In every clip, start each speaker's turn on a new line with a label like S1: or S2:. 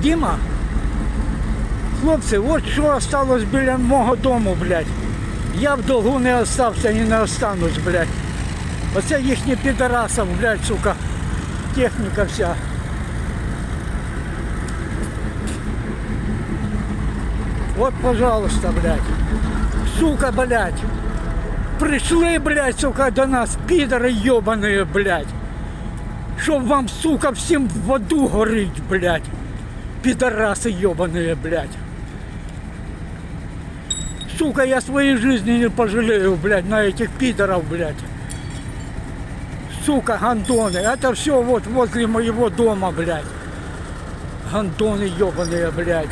S1: Діма, хлопці, от що осталось біля мого дому, блядь. Я в долгу не остався і не останусь, блядь. Оце їхні підарасів, блядь, сука, техніка вся. Вот, пожалуйста, блядь. Сука, блядь. Пришли, блядь, сука, до нас, пидоры ебаные, блядь. Чтоб вам, сука, всем в аду горить, блядь. Пидорасы ебаные, блядь. Сука, я своей жизни не пожалею, блядь, на этих пидоров, блядь. Сука, гандоны. Это все вот возле моего дома, блядь. Гандоны ебаные, блядь.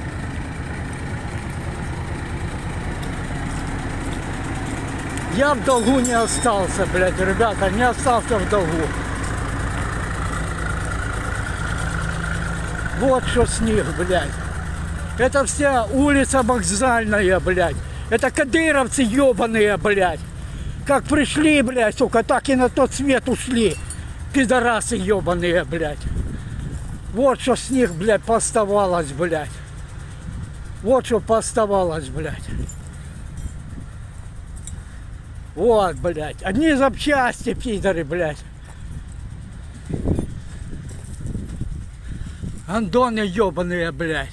S1: Я в долгу не остался, блядь, ребята, не остался в долгу. Вот что с них, блядь. Это вся улица Вокзальная, блядь. Это кадыровцы ебаные, блядь. Как пришли, блядь, сука, так и на тот свет ушли. Пидорасы ебаные, блядь. Вот что с них, блядь, поставалось, блядь. Вот что поставалось, блядь. Вот, блядь. Одни запчасти, пидоры, блядь. Гандоны ебаные, блядь.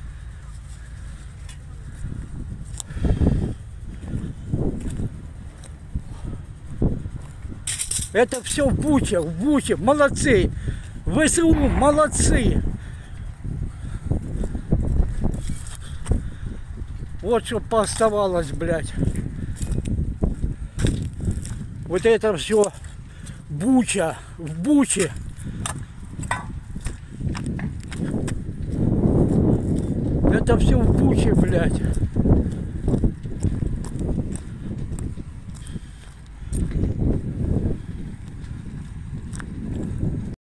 S1: Это все в Буче, молодцы. ВСУ, молодцы. Вот что поставалось, блядь. Вот это все Буча, в Буче. Это все в Буче, блядь.